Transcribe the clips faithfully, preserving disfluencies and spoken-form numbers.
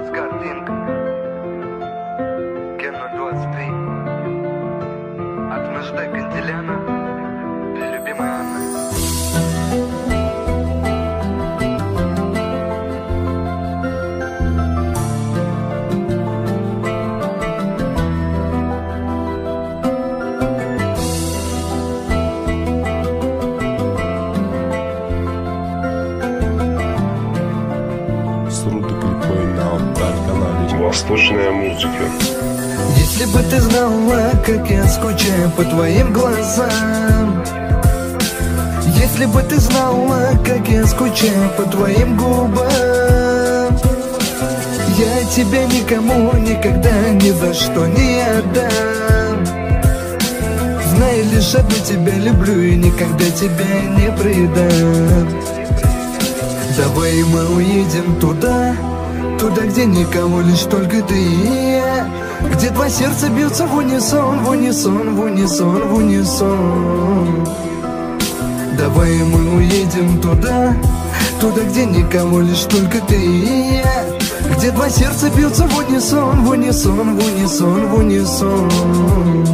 картинка. Кено двадцать три. От Мэжде Кантиляна для любимой Анны. Восточная музыка. Если бы ты знала, как я скучаю по твоим глазам, если бы ты знала, как я скучаю по твоим губам, я тебя никому никогда ни за что не отдам. Знай, лишь одну тебя люблю и никогда тебя не предам. Давай мы уедем туда, туда, где никого, лишь только ты и я, где два сердца бьются в унисон, в унисон, в унисон, в унисон. Давай мы уедем туда, туда, где никого, лишь только ты и я, где два сердца бьются в унисон, в унисон, в унисон, в унисон.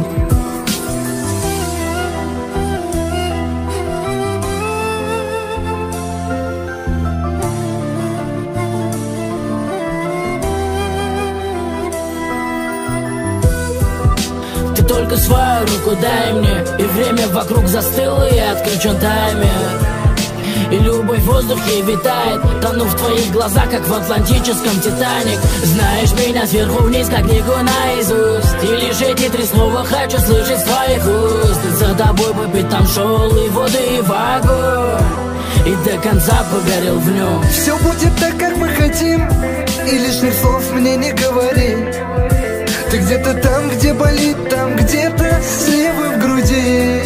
Только свою руку дай мне, и время вокруг застыло, и отключен таймер. И любовь в воздухе витает, тону в твоих глазах, как в атлантическом Титаник. Знаешь меня сверху вниз, как книгу наизусть, и лишь эти три слова хочу слышать с твоих уст. И за тобой по пятам шел и в воду, и в огонь, и до конца погорел в нем. Все будет так, как мы хотим, и лишних слов мне не говори. Ты где-то там, где болит, там где-то слева в груди.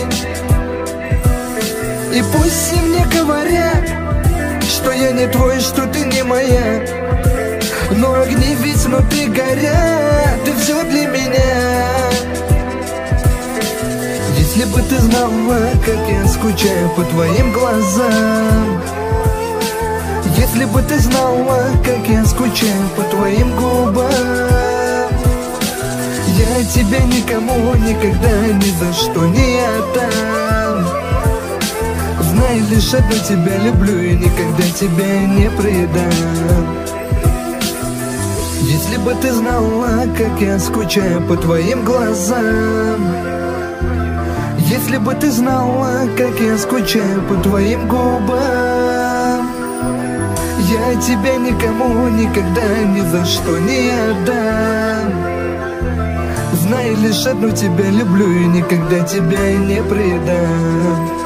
И пусть все мне говорят, что я не твой, что ты не моя, но огни ведь внутри горят, ты все для меня. Если бы ты знала, как я скучаю по твоим глазам, если бы ты знала, как я скучаю по твоим губам, я тебя никому никогда ни за что не отдам. Знай, лишь одну тебя люблю и никогда тебя не предам. Если бы ты знала, как я скучаю по твоим глазам, если бы ты знала, как я скучаю по твоим губам, я тебя никому никогда ни за что не отдам. Знай, лишь одну тебя люблю и никогда тебя не предам.